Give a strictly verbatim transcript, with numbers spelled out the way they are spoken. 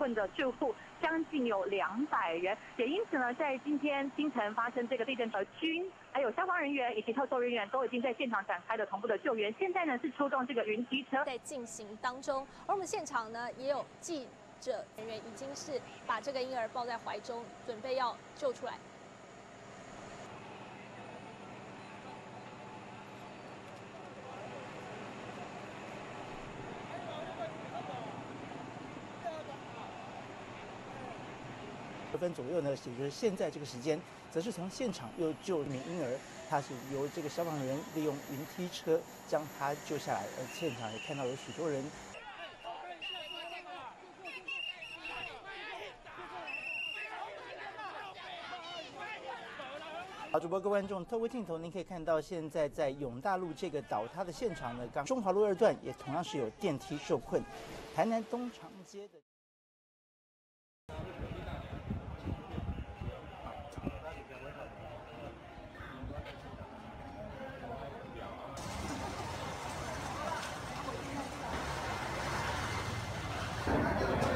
困的住户将近有两百人，也因此呢，在今天清晨发生这个地震，呃，军还有消防人员以及特搜人员都已经在现场展开了同步的救援。现在呢是出动这个云梯车在进行当中，而我们现场呢也有记者人员已经是把这个婴儿抱在怀中，准备要救出来。 十分左右呢，也就是现在这个时间，则是从现场又救一名婴儿，他是由这个消防员利用云梯车将他救下来，而现场也看到有许多人。好，主播各位观众，透过镜头您可以看到，现在在永大路这个倒塌的现场呢，刚中华路二段也同样是有电梯受困，台南东长街的。 Thank you.